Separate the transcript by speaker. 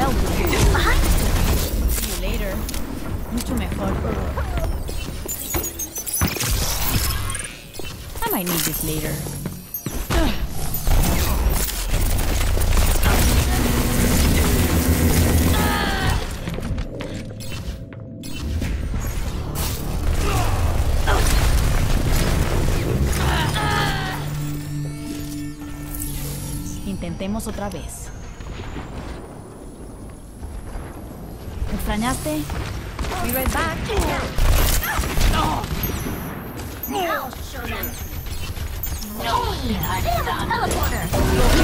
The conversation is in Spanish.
Speaker 1: help with you. See you later. Mucho mejor. I might need this later. Intentemos otra vez. ¿Me extrañaste? Be right back.
Speaker 2: I'll show them. No, teleporter.